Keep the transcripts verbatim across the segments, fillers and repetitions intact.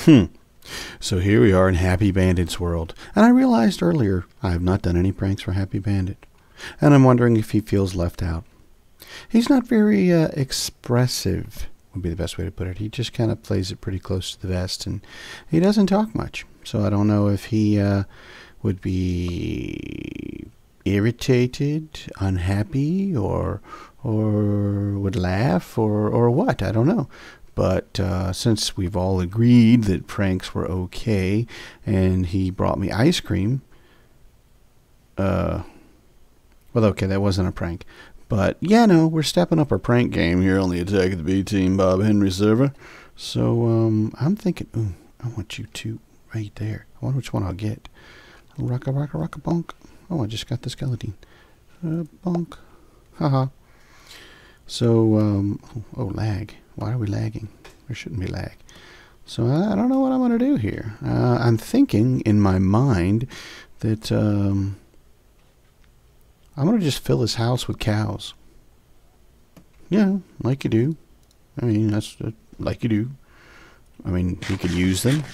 Hmm. So here we are in Happy Bandit's world. And I realized earlier I have not done any pranks for Happy Bandit. And I'm wondering if he feels left out. He's not very uh, expressive, would be the best way to put it. He just kind of plays it pretty close to the vest, and he doesn't talk much. So I don't know if he uh, would be irritated, unhappy, or or would laugh, or, or what. I don't know. But uh, since we've all agreed that pranks were okay, and he brought me ice cream, uh, well, okay, that wasn't a prank. But, yeah, no, we're stepping up our prank game here on the Attack of the B-Team Bob Henry server. So, um, I'm thinking, ooh, I want you two right there. I wonder which one I'll get. Rocka, rocka, rocka, bonk. Oh, I just got the skeleton. Uh, bonk. Haha. So, um, oh, lag. Why are we lagging? There shouldn't be lag. So, I, I don't know what I'm going to do here. Uh, I'm thinking in my mind that, um... I'm going to just fill his house with cows. Yeah, like you do. I mean, that's uh, like you do. I mean, he could use them.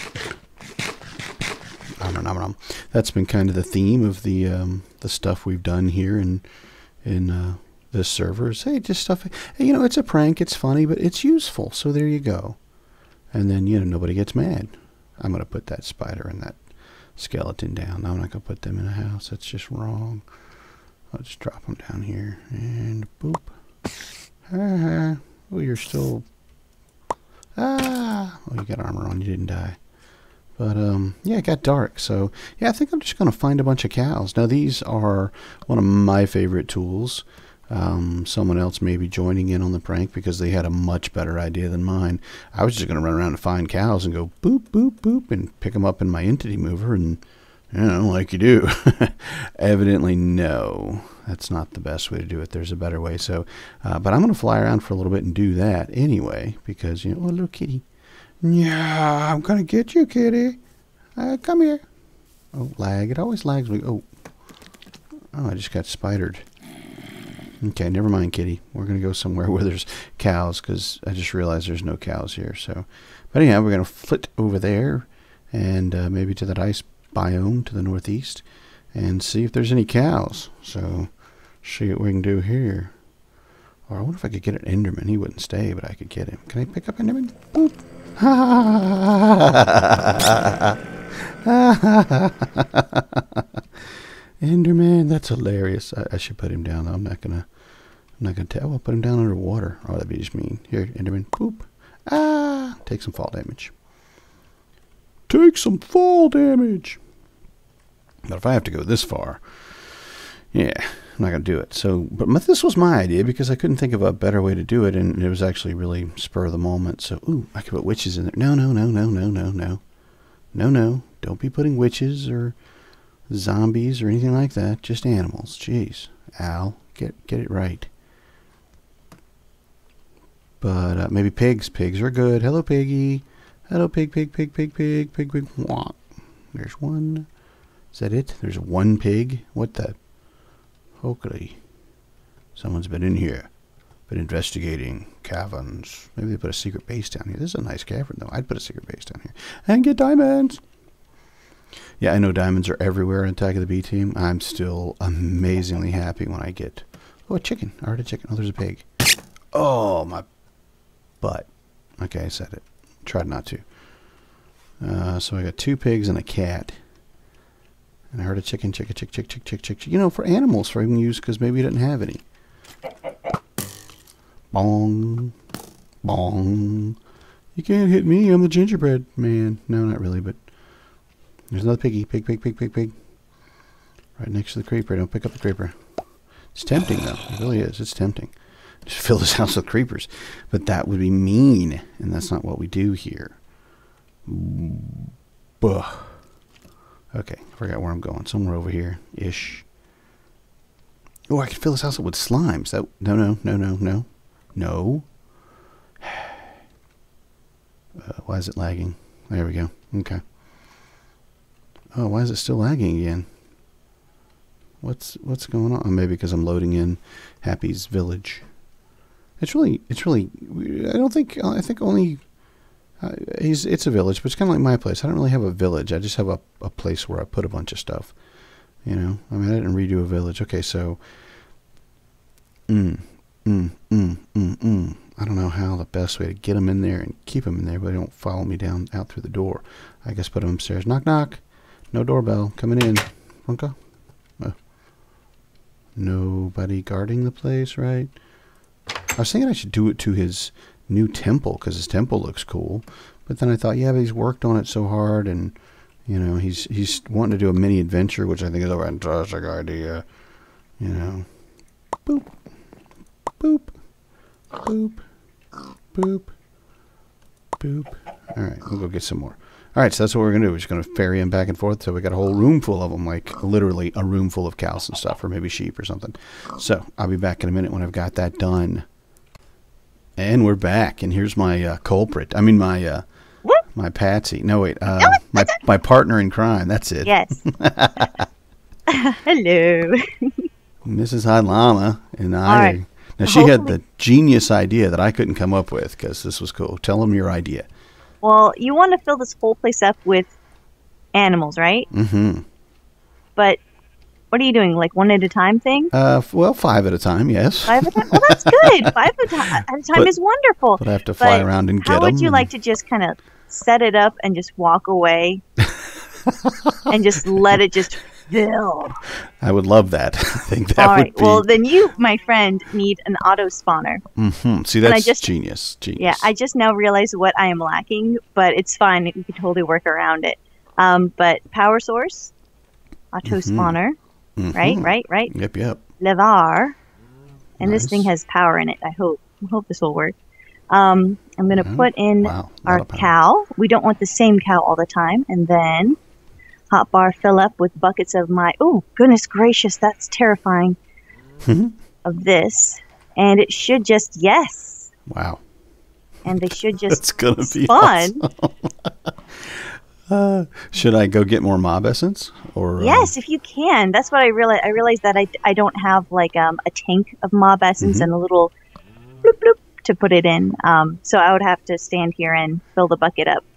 I don't know. That's been kind of the theme of the um, the stuff we've done here in in uh, this server. Is, hey, just stuff. Hey, you know, it's a prank. It's funny, but it's useful. So there you go. And then, you know, nobody gets mad. I'm going to put that spider and that skeleton down. I'm not going to put them in a house. That's just wrong. I'll just drop them down here, and boop. Ah, oh, you're still... Ah! Oh, you got armor on. You didn't die. But, um, yeah, it got dark. So, yeah, I think I'm just going to find a bunch of cows. Now, these are one of my favorite tools. Um, someone else may be joining in on the prank because they had a much better idea than mine. I was just going to run around and find cows and go boop, boop, boop, and pick them up in my entity mover and... You know, like you do. Evidently, no. That's not the best way to do it. There's a better way. So, uh, but I'm going to fly around for a little bit and do that anyway. Because, you know, oh, little kitty. Yeah, I'm going to get you, kitty. Uh, come here. Oh, lag. It always lags. Me. Oh. Oh, I just got spidered. Okay, never mind, kitty. We're going to go somewhere where there's cows. Because I just realized there's no cows here. So, but anyhow, we're going to flit over there. And uh, maybe to that ice biome to the northeast and see if there's any cows. So see what we can do here. Or I wonder if I could get an Enderman. He wouldn't stay, but I could get him. Can I pick up Enderman? Boop. Enderman, that's hilarious. I, I should put him down. I'm not gonna I'm not gonna tell. I'll put him down underwater. Oh, that'd be just mean. Here, Enderman. Boop. Ah, take some fall damage. Take some fall damage. But if I have to go this far, yeah, I'm not going to do it. So, but my, this was my idea because I couldn't think of a better way to do it, and it was actually really spur of the moment. So, ooh, I could put witches in there. No, no, no, no, no, no, no. No, no. Don't be putting witches or zombies or anything like that. Just animals. Jeez. Al, get, get it right. But uh, maybe pigs. Pigs are good. Hello, piggy. Hello, pig, pig, pig, pig, pig, pig, pig. Wah. There's one. Is that it? There's one pig? What the? Hokey. Someone's been in here. Been investigating caverns. Maybe they put a secret base down here. This is a nice cavern, though. I'd put a secret base down here. And get diamonds! Yeah, I know diamonds are everywhere in Attack of the B-Team. I'm still amazingly happy when I get... Oh, a chicken. I heard a chicken. Oh, there's a pig. Oh, my butt. Okay, I said it. Tried not to. Uh, so I got two pigs and a cat. And I heard a chicken, chicken, chick, chick, chick, chick, chick, chick. You know, for animals, for even use, because maybe you didn't have any. Bong. Bong. You can't hit me. I'm the gingerbread man. No, not really, but... There's another piggy. Pig, pig, pig, pig, pig. Right next to the creeper. Don't pick up the creeper. It's tempting, though. It really is. It's tempting. Just fill this house with creepers. But that would be mean. And that's not what we do here. Buh. Okay, I forgot where I'm going. Somewhere over here ish. Oh, I could fill this house up with slimes. That no, no, no, no, no, no. Uh, why is it lagging? There we go. Okay. Oh, why is it still lagging again? What's what's going on? Oh, maybe because I'm loading in Happy's village. It's really, it's really. I don't think. I think only Uh, he's it's a village, but it's kind of like my place. I don't really have a village. I just have a, a place where I put a bunch of stuff. You know, I mean, I didn't redo a village. Okay, so, mm, mm, mm, mm, mm. I don't know how the best way to get them in there and keep them in there, but they don't follow me down out through the door. I guess put them upstairs. Knock, knock. No doorbell. Coming in. Runka. Oh. Nobody guarding the place, right? I was thinking I should do it to his new temple, because his temple looks cool. But then I thought, yeah, but he's worked on it so hard, and, you know, he's he's wanting to do a mini adventure, which I think is a fantastic idea. You know. Boop. Boop. Boop. Boop. Boop. All right, we'll go get some more. All right, so that's what we're going to do. We're just going to ferry them back and forth. So we got a whole room full of them, like literally a room full of cows and stuff, or maybe sheep or something. So I'll be back in a minute when I've got that done. And we're back, and here's my uh, culprit. I mean, my uh, my patsy. No, wait, uh, my my partner in crime. That's it. Yes. Hello. Missus Hot Llama and I. All right. Now, she Hopefully. had the genius idea that I couldn't come up with, because this was cool. Tell them your idea. Well, you want to fill this whole place up with animals, right? Mm-hmm. But what are you doing? Like one at a time thing? Uh, f- well, five at a time, yes. Five at a time? Well, that's good. Five at a time, at a time But- is wonderful. But I have to fly But around and get How them. would you like to just kind of set it up and just walk away and just let it just fill? I would love that. I think that All would right. be. Well, then you, my friend, need an auto spawner. hmm See, and I that's just- genius. Genius. Yeah, I just now realized what I am lacking, but it's fine. We can totally work around it. Um, but power source, auto Mhm. spawner, Mhm. right, right, right. Yep, yep. Levar, and this Nice. thing has power in it. I hope. I hope this will work. Um, I'm gonna Mhm. put in Wow, lot our of power. cow. We don't want the same cow all the time, and then hotbar fill up with buckets of my. Oh goodness gracious, that's terrifying. Mhm. Of this, and it should just yes, Wow. and they should just That's going to be spawn. awesome. uh, should I go get more mob essence? Or, um, Yes, if you can. That's what I realized. I realized that I, I don't have like um, a tank of mob essence Mhm. and a little bloop bloop to put it in. Um, so I would have to stand here and fill the bucket up,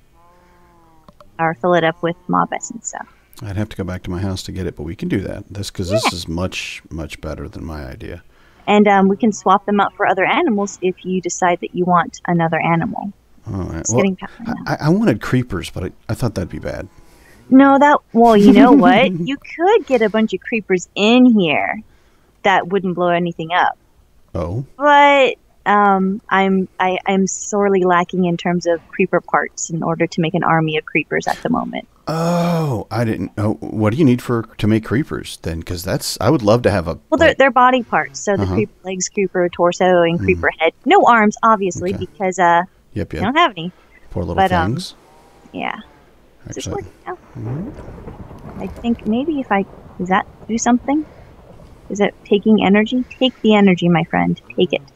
or fill it up with mob essence. So I'd have to go back to my house to get it, but we can do that. This because this is much, much better than my idea. and um, we can swap them out for other animals if you decide that you want another animal. All right. It's Well, getting power now. I, I wanted creepers, but I, I thought that'd be bad. No, that well, you know what? You could get a bunch of creepers in here that wouldn't blow anything up. Oh. But um, I'm I, I'm sorely lacking in terms of creeper parts in order to make an army of creepers at the moment. Oh, I didn't know. What do you need for to make creepers then? Because that's I would love to have a. Well, they're, like- they're body parts, so the Uh-huh. creeper legs, creeper torso, and creeper head. No arms, obviously, Okay. because uh, Yep, I yep. don't have any. Poor little but, um, things. Yeah. Is this Actually, working now? I think maybe if I does that do something? Is it taking energy? Take the energy, my friend. Take it.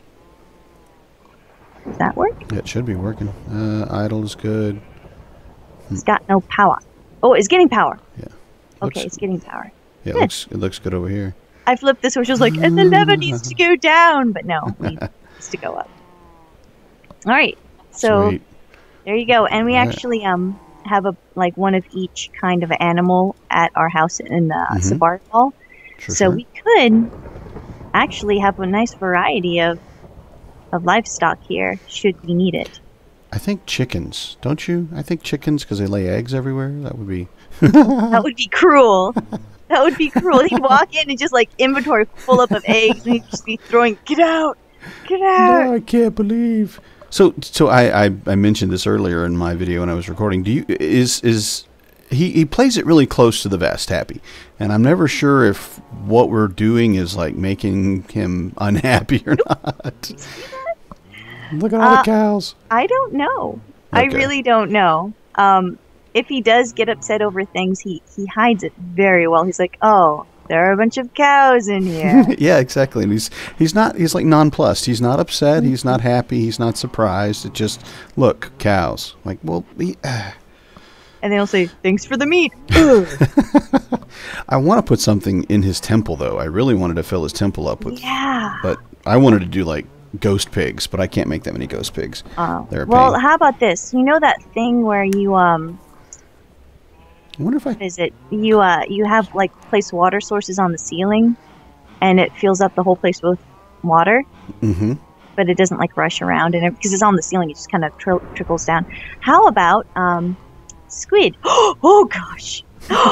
Does that work? yeah, it should be working. Uh, idle is good. It's got no power. Oh, it's getting power. Yeah. Okay, Looks- it's getting power. Yeah, it Good. looks it looks good over here. I flipped this, which was like, and the lever needs to go down, but no, it needs to go up. All right, so Sweet. there you go, and we Alright. actually um have a like one of each kind of animal at our house in the uh, Mhm. Safari Hall, Sure, so sure. we could actually have a nice variety of of livestock here, should we need it. I think chickens, don't you? I think chickens because they lay eggs everywhere. That would be. That would be cruel. That would be cruel. He'd walk in and just like inventory full up of eggs, and he'd just be throwing, "Get out, get out." No, I can't believe. So, so I, I, I mentioned this earlier in my video when I was recording. Do you is is he he plays it really close to the vest, Happy, and I'm never sure if what we're doing is like making him unhappy or not. Look at all Uh, the cows. I don't know. I Okay. really don't know. Um, if he does get upset over things, he, he hides it very well. He's like, oh, there are a bunch of cows in here. Yeah, exactly. And he's he's not he's like nonplussed. He's not upset. He's not happy. He's not surprised. It just look cows. Like well, he, uh, And then he'll say, thanks for the meat. Ugh. I want to put something in his temple though. I really wanted to fill his temple up with. Yeah. But I wanted to do like ghost pigs, but I can't make that many ghost pigs. Oh. They're a Well, pain. how about this? You know that thing where you um, I wonder if I... what is it? You uh, you have like place water sources on the ceiling, and it fills up the whole place with water. Mm-hmm. But it doesn't like rush around, and because it's on the ceiling, it just kind of tr trickles down. How about um, squid? Oh gosh.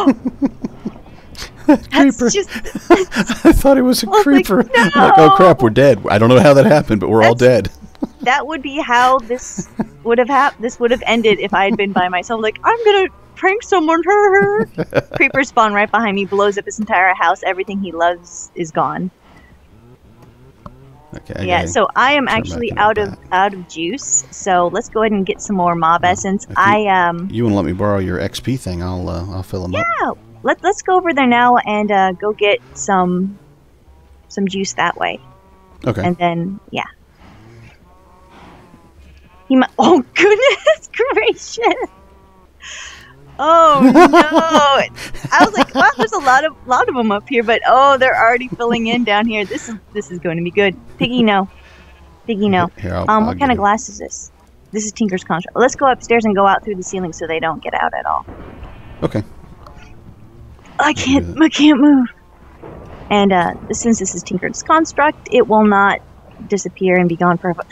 Creeper. Just, I thought it was a I was like, creeper. no! I'm like, oh crap, we're dead. I don't know how that happened, but we're all dead. that would be how this would have hap- This would have ended if I had been by myself. Like, I'm gonna prank someone. Her. Creeper spawn right behind me, blows up his entire house. Everything he loves is gone. Okay. I Yeah, gotta so I am turn actually back into out of that. out of juice. So let's go ahead and get some more mob essence. If you- I um You want to let me borrow your X P thing? I'll uh, I'll fill them up. yeah. Let let's go over there now and uh, go get some some juice that way, Okay. and then yeah. He might. Oh goodness gracious! Oh no! I was like, wow, there's a lot of lot of them up here, but oh, they're already filling in down here. This is this is going to be good. Piggy, no. Piggy, no. Here, I'll, Um, I'll what get kind of it. glass is this? This is Tinker's Construct. Let's go upstairs and go out through the ceiling so they don't get out at all. Okay. I can't. I can't move. And uh, since this is Tinker's Construct, it will not disappear and be gone forever.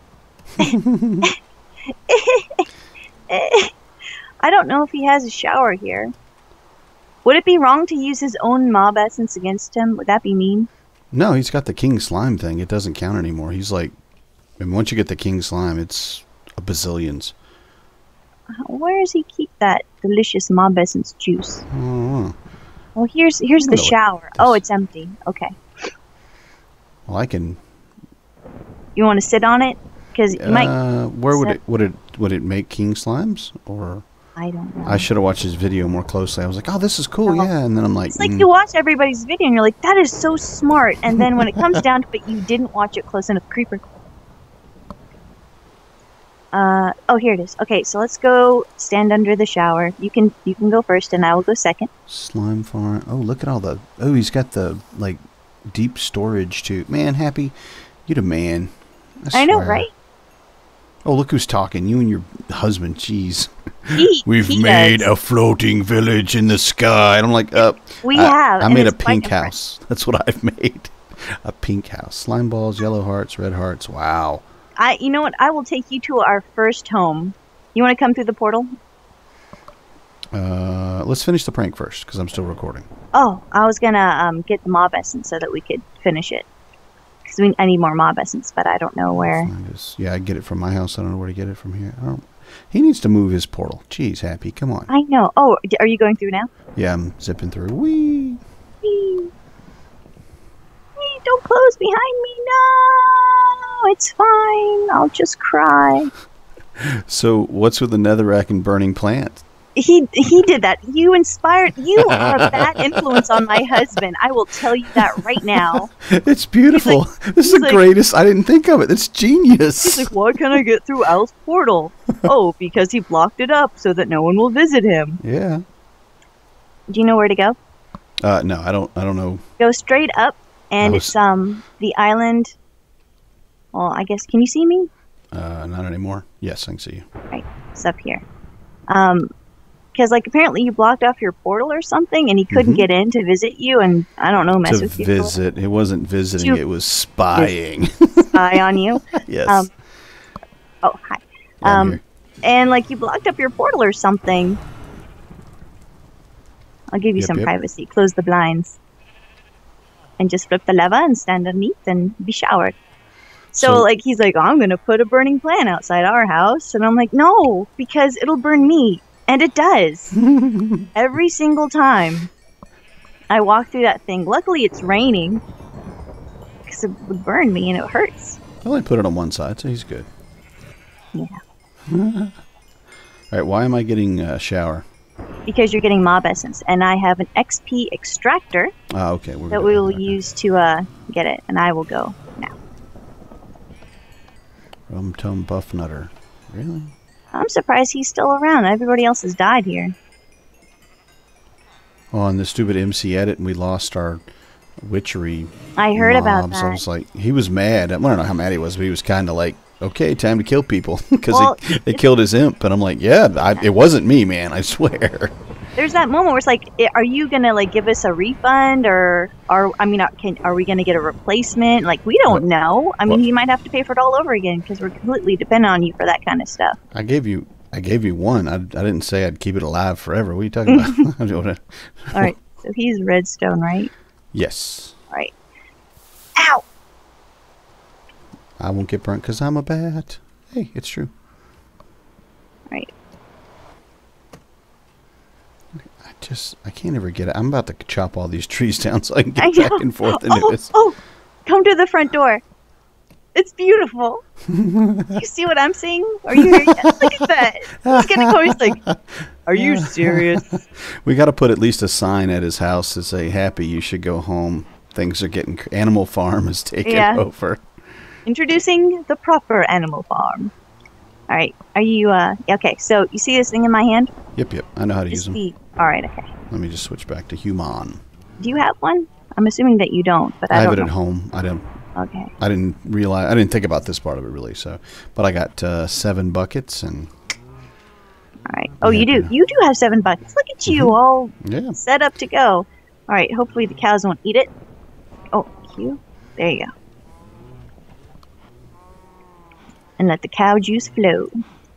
I don't know if he has a shower here. Would it be wrong to use his own mob essence against him? Would that be mean? No, he's got the king slime thing. It doesn't count anymore. He's like, and once you get the king slime, it's a bazillions. Where does he keep that delicious mob essence juice? Oh, Well, here's here's I the know what shower. Oh, it's empty. Okay. well, I can. You want to sit on it? Because you might. Uh, where would set- it would it would it make king slimes? Or I don't know. I should have watched his video more closely. I was like, oh, this is cool, No. yeah. And then I'm like, It's like mm, you watch everybody's video and you're like, that is so smart. And then when it comes down to it, you didn't watch it close enough. Creeper. Uh, oh, here it is. Okay, so let's go stand under the shower. You can you can go first, and I will go second. slime farm. Oh, look at all the. Oh, he's got the like deep storage too. Man, Happy, you the man. I know, swear. right? Oh, look who's talking. You and your husband. Jeez. He, We've he made does. a floating village in the sky. And I'm like, uh, We I, have. I and made a it's quite pink impressive. house. That's what I've made. A pink house. Slime balls, yellow hearts, red hearts. Wow. I, you know what? I will take you to our first home. You want to come through the portal? Uh, let's finish the prank first because I'm still recording. Oh, I was gonna um, get the mob essence so that we could finish it. Because we I need more mob essence, but I don't know where. I just, yeah, I get it from my house. I don't know where to get it from here. I don't, he needs to move his portal. Jeez, Happy, come on. I know. Oh, d- are you going through now? Yeah, I'm zipping through. Whee! Whee. Whee, don't close behind me. No, it's fine. I'll just cry. So, what's with the netherrack and burning plant? He he did that. You inspired. You are a bad influence on my husband. I will tell you that right now. It's beautiful. He's this is he's the like- greatest. I didn't think of it. It's genius. He's like, why can't I get through Al's portal? Oh, because he blocked it up so that no one will visit him. yeah. Do you know where to go? Uh, no, I don't. I don't know. Go straight up, and I was- it's um the island. Well, I guess can you see me? Uh, not anymore. Yes, I can see you. Right, it's up here. Um, because like apparently you blocked off your portal or something, and he couldn't Mhm. get in to visit you, and I don't know, mess To with you, visit. It wasn't visiting. To- It was spying. spy on you. yes. Um, oh hi. Yeah, I'm um, here. And like you blocked up your portal or something. I'll give you Yep, some yep. privacy. Close the blinds. And just flip the lever and stand underneath and be showered. So, So- like he's like, oh, I'm gonna put a burning plant outside our house, and I'm like, no, because it'll burn me, and it does every single time I walk through that thing. Luckily, it's raining because it would burn me and it hurts. I only put it on one side, so he's good. Yeah. All right. Why am I getting a shower? Because you're getting mob essence, and I have an X P extractor Ah, okay. We're that good. we will Okay. use to uh, get it, and I will go now. Rum Tum Buff Nutter. Really? I'm surprised he's still around. Everybody else has died here. Oh, and the stupid M C edit, and we lost our witchery I heard about mobs. I that. was like, he was mad. I don't know how mad he was, but he was kind of like, okay, time to kill people because Well, they, they killed his imp. And I'm like, yeah, I, it wasn't me, man. I swear. There's that moment where it's like, i- are you gonna like give us a refund, or are I mean, uh, can are we gonna get a replacement? Like, we don't What- know. I mean, what- he might have to pay for it all over again because we're completely dependent on you for that kind of stuff. I gave you, I gave you one. I, I didn't say I'd keep it alive forever. What are you talking about? I don't wanna- All right, so he's redstone, right? Yes, All right. Ow! I won't get burnt because I'm a bat. Hey, it's true. All right. I just, I can't ever get it. I'm about to chop all these trees down so I can get I back know. and forth into Oh, this. oh, come to the front door. It's beautiful. You see what I'm seeing? Are you here yet? Look at that. He's gonna go. He's like, "Are you serious?" We got to put at least a sign at his house to say, "Happy, you should go home. Things are getting. cr- Animal Farm is taking Yeah. over." Introducing the proper animal farm. All right. Are you? Uh. yeah, Okay. So you see this thing in my hand? Yep, yep. I know how to use Just them. the. All right. Okay. Let me just switch back to human. Do you have one? I'm assuming that you don't, but I, I have don't it at know. home. I don't. Okay. I didn't realize. I didn't think about this part of it really. So, but I got uh, seven buckets and All right. Oh, you Yeah. do. You do have seven buckets. Look at you, Mhm. all yeah. set up to go. All right. Hopefully the cows won't eat it. Oh, cute. There you go. And let the cow juice flow.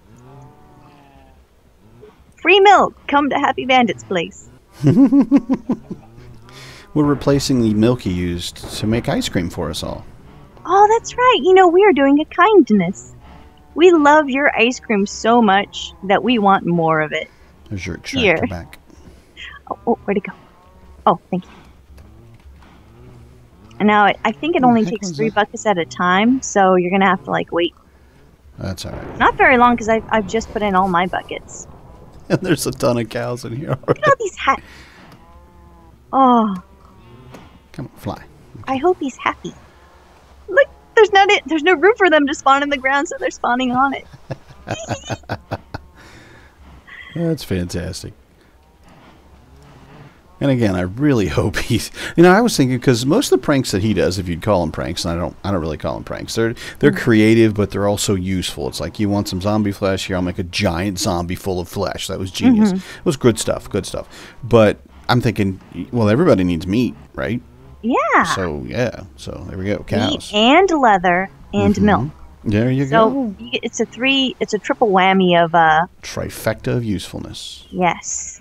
Free milk. Come to Happy Bandit's place. We're replacing the milk you used to make ice cream for us all. Oh, that's right. You know, we are doing a kindness. We love your ice cream so much that we want more of it. There's your extractor Here. back. Oh, oh, where'd it go? Oh, thank you. And now it, I think it Oh, only heck takes was three that? buckets at a time, so you're gonna have to like wait That's all right. not very long because I've I've just put in all my buckets. And there's a ton of cows in here already. Look at all these hats. Oh, Come on, fly. I hope he's happy. Look, there's not it. There's no room for them to spawn in the ground, so they're spawning on it. That's fantastic. And again, I really hope he's. You know, I was thinking because most of the pranks that he does, if you'd call them pranks, and I don't, I don't really call them pranks. They're they're creative, but they're also useful. It's like you want some zombie flesh here. I'll make a giant zombie full of flesh. That was genius. It was good stuff. Good stuff. But I'm thinking, well, everybody needs meat, right? Yeah. So yeah. So there we go. Meat Cows. and leather and Mhm. milk. There you So go. you get- it's a three. It's a triple whammy of uh. Trifecta of usefulness. Yes.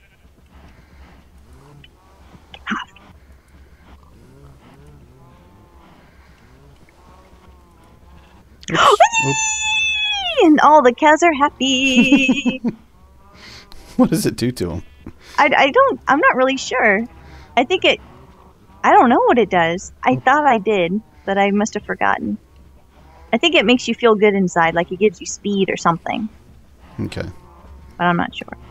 And all the cows are happy. What does it do to him? I, I don't. I'm not really sure. I think it. I don't know what it does. I thought I did, but I must have forgotten. I think it makes you feel good inside, like it gives you speed or something, Okay. but I'm not sure.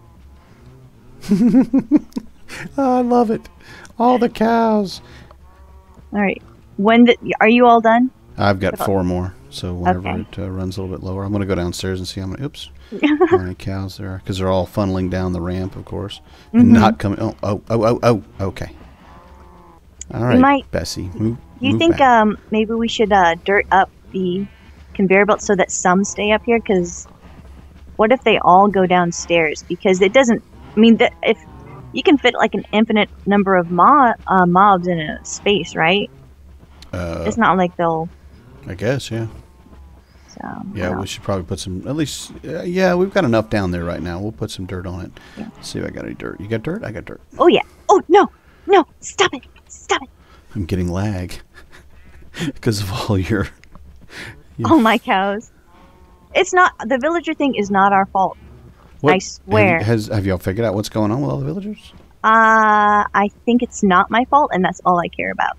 Oh, I love it. All the cows. All right. When the, are you all done? I've got four more, so whenever Okay. it uh, runs a little bit lower, I'm going to go downstairs and see how many. Oops, how many cows there are, because they're all funneling down the ramp, of course, and Mhm. not coming. Oh, oh, oh, oh, oh. Okay. All right, might- Bessie. Move. Do you move think back. um maybe we should uh dirt up the conveyor belt so that some stay up here? Because what if they all go downstairs? Because it doesn't. I mean, that if you can fit like an infinite number of mob uh, mobs in a space, right? Uh, It's not like they'll. I guess, yeah. So, Yeah, well, we should probably put some. At least, uh, yeah, we've got enough down there right now. We'll put some dirt on it. Yeah. See if I got any dirt. You got dirt? I got dirt. Oh yeah. Oh no, no! Stop it! Stop it! I'm getting lag because of all your. your Oh my cows! It's not the villager thing. Is not our fault. What- I swear. Have, has have y'all figured out what's going on with all the villagers? Uh, I think it's not my fault, and that's all I care about.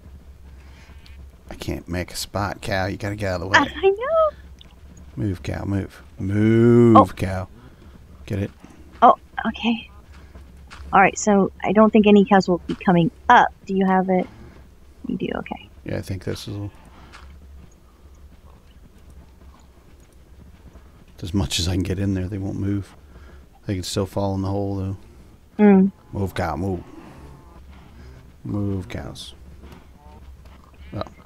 I can't make a spot, cow. You gotta get out of the I way. know. Move, cow. Move. Move, Oh. cow. Get it? Oh, okay. All right. So I don't think any cows will be coming up. Do you have it? You do. Okay. Yeah, I think this is a- as much as I can get in there. They won't move. They can still fall in the hole though. Mm. Move, cow. Move. Move, cows.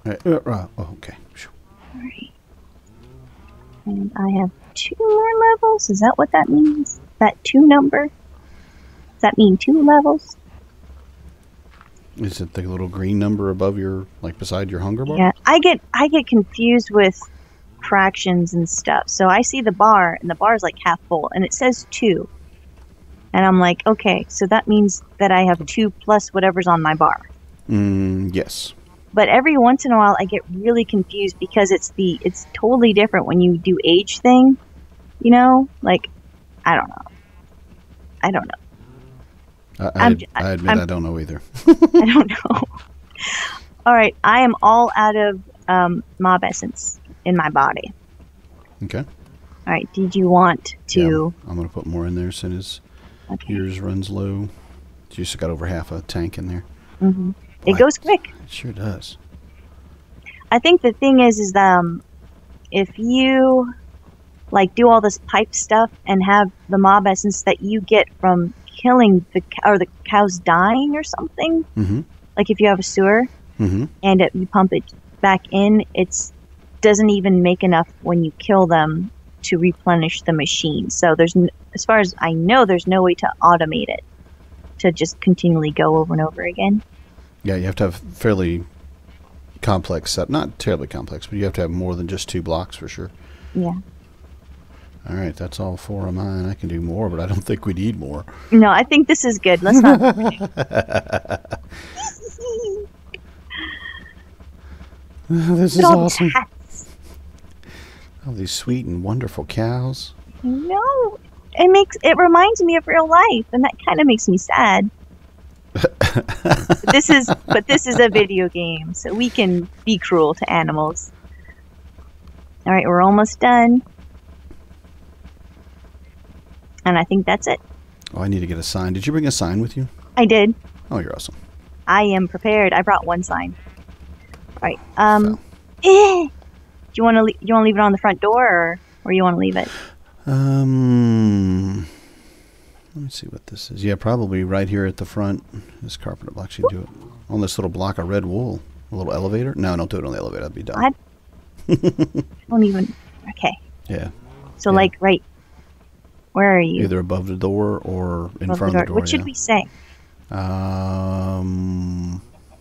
Right, uh, uh, oh, okay. Alright. And I have two more levels. Is that what that means? That two number? Does that mean two levels? Is it the little green number above your, like beside your hunger bar? Yeah, I get I get confused with fractions and stuff. So I see the bar, and the bar is like half full, and it says two. And I'm like, okay, so that means that I have two plus whatever's on my bar. Mm, yes. But every once in a while, I get really confused because it's the it's totally different when you do age thing. You know, like I don't know. I don't know. I, I, I'm- I admit I'm- I don't know either. I don't know. All right, I am all out of um, mob essence in my body. Okay. All right, did you want to? Yeah, I'm going to put more in there as soon as Okay. yours runs low. You just got over half a tank in there. hmm Boy, It goes quick. It sure does. I think the thing is, is um, if you like do all this pipe stuff and have the mob essence that you get from killing the cow or the cows dying or something, Mm-hmm. like if you have a sewer Mm-hmm. and it, you pump it back in, it's doesn't even make enough when you kill them to replenish the machine. So there's, n- as far as I know, there's no way to automate it to just continually go over and over again. Yeah, you have to have fairly complex set. Not terribly complex, but you have to have more than just two blocks for sure. Yeah. All right, that's all four of mine. I can do more, but I don't think we need more. No, I think this is good. Let's not. This is Look at all these awesome. hats. All these sweet and wonderful cows. No, it makes it reminds me of real life, and that kind of makes me sad. But this is, but this is a video game, so we can be cruel to animals. All right, we're almost done, and I think that's it. Oh, I need to get a sign. Did you bring a sign with you? I did. Oh, you're awesome. I am prepared. I brought one sign. All right. Um. Eh. Do you want to le- you want to leave it on the front door, or or you want to leave it? Um, let me see what this is. Yeah, probably right here at the front. This carpet will actually do it on this little block of red wool. A little elevator. No, don't do it on the elevator. That'd be dumb. What? Don't even. Okay. Yeah, So Yeah. like right. Where are you? either above the door or in Above front the of the door. What should yeah. we say? Um,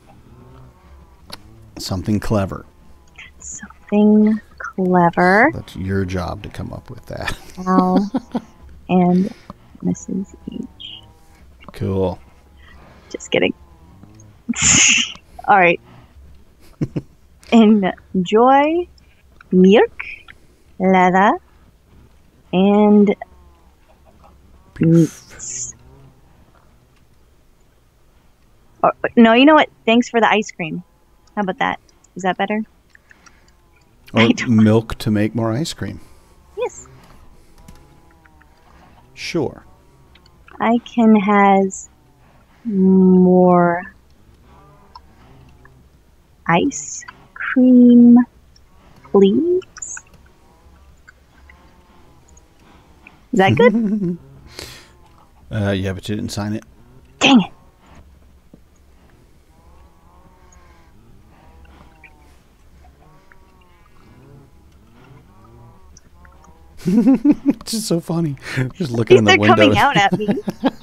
something clever. Something clever. That's your job to come up with that. Al and Missus H. Cool. Just kidding. All right. Enjoy milk, leather, and meats. Or, no, you know what? Thanks for the ice cream. How about that? Is that better? Or I don't- milk to make more ice cream. Yes. Sure. I can has more ice cream, please. Is that good? Uh, yeah, but you didn't sign it. Dang it. It's just so funny. Just looking in the They're window. coming out at me.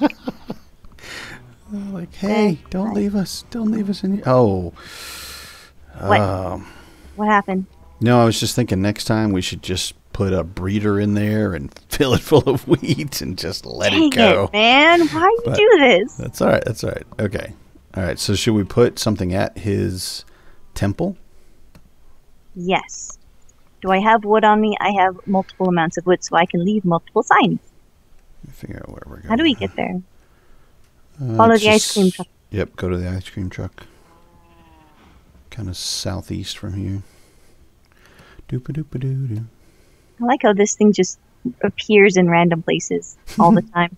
Like, hey, don't leave us. Don't leave us in here. Oh. What? Um, What happened? no, I was just thinking next time we should just put a breeder in there and fill it full of wheat and just let Dang it go. it, man. Why you But- do this? That's all right. That's all right. Okay. All right. So should we put something at his temple? Yes. Do I have wood on me? I have multiple amounts of wood, so I can leave multiple signs. Let me figure out where we're going. How do we get there? Uh, Follow it's the ice just- cream truck. Yep, go to the ice cream truck. Kind of southeast from here. Doopa doopa doo doo. I like how this thing just appears in random places all the time.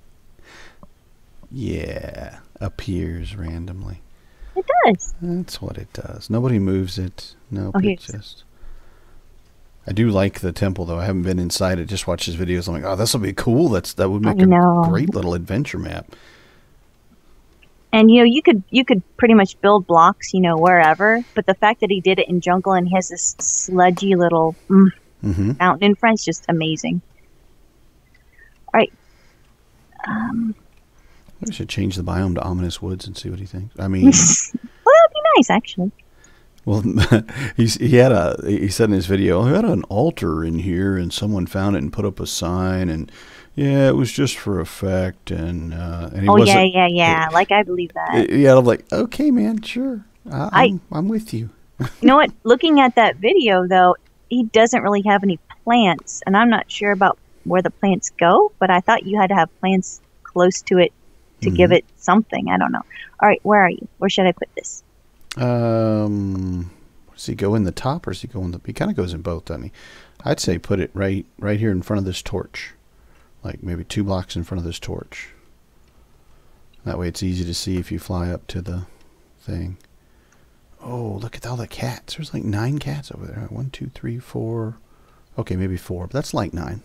Yeah, appears randomly. It does. That's what it does. Nobody moves it. Nope, Oh, it here's- just. I do like the temple though. I haven't been inside it. Just watch his videos. I'm like, oh, this will be cool. That's that would make I know. a great little adventure map. And you know, you could you could pretty much build blocks, you know, wherever. But the fact that he did it in jungle and he has this sludgy little mm, Mm-hmm. mountain in front is just amazing. All right. Um, We should change the biome to ominous woods and see what he thinks. I mean, well, that'd be nice, actually. well, he's, he had a. He said in his video, I had an altar in here, and someone found it and put up a sign, and yeah, it was just for effect, and uh, and he Oh yeah, wasn't. yeah, yeah. Like I believe that. Yeah, I'm like, okay, man, sure, I, I- I'm, I'm with you. You know what? Looking at that video, though, he doesn't really have any plants, and I'm not sure about where the plants go. But I thought you had to have plants close to it to give Mhm. it something. I don't know. All right, where are you? Where should I put this? Um, does he go in the top or does he go in the? He kind of goes in both, doesn't he? I'd say put it right, right here in front of this torch, like maybe two blocks in front of this torch. That way, it's easy to see if you fly up to the thing. Oh, look at all the cats. There's like nine cats over there. One, two, three, four. Okay, maybe four, but that's like nine.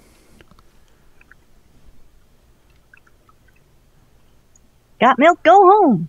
Got milk? Go home.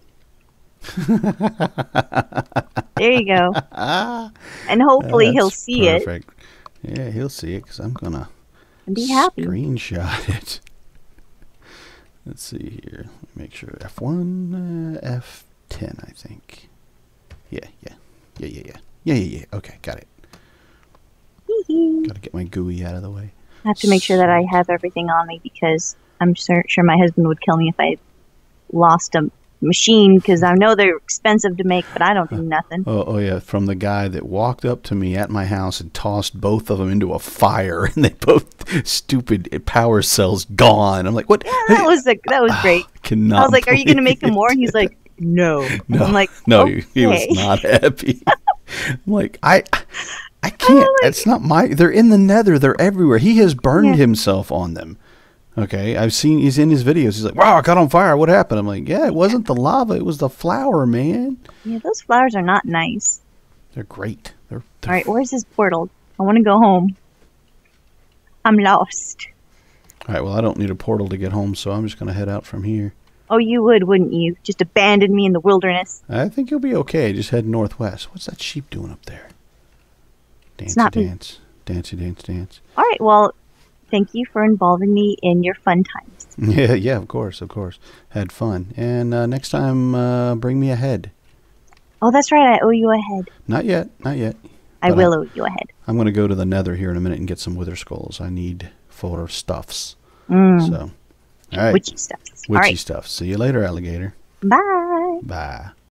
There you go. And hopefully he'll That's see it perfect. Yeah, he'll see it because I'm gonna and be happy. screenshot it. Let's see here. Let me make sure. F one, uh, F ten, I think. Yeah, yeah, yeah, yeah, yeah, yeah, yeah, yeah. Okay, got it. Hee-hee. Got to get my G U I out of the way. I have to make sure that I have everything on me because I'm sure, sure my husband would kill me if I lost a machine because I know they're expensive to make, but I don't do nothing. Oh, oh yeah, from the guy that walked up to me at my house and tossed both of them into a fire, and they both stupid power cells gone. I'm like, what? Yeah, that was the, that was great. Cannot. I was like, "Are you going to make them believe more?" And he's it. like, "No." No, I'm like, no, okay. he, he was not happy. I'm like, I, I can't. It's not my. They're in the Nether. They're everywhere. He has burned Yeah. himself on them. Okay, I've seen. He's in his videos. He's like, "Wow, I got on fire. What happened?" I'm like, "Yeah, it wasn't the lava. It was the flour, man. Yeah, those flowers are not nice. They're great. They're, they're All right, where's his portal? I want to go home. I'm lost. all right. Well, I don't need a portal to get home, so I'm just gonna head out from here. Oh, you would, wouldn't you? Just abandon me in the wilderness. I think you'll be okay. Just head northwest. What's that sheep doing up there? Dancey not me. dance, dancey dance, dance. All right, well, thank you for involving me in your fun times. Yeah, yeah, of course, of course. Had fun. And uh, next time, uh, bring me a head. Oh, that's right. I owe you a head. Not yet, not yet. I But, will uh, owe you a head. I'm going to go to the Nether here in a minute and get some wither skulls. I need for stuffs. Mm, So, all right. witchy stuff. All Witchy right. stuff. See you later, alligator. Bye. Bye.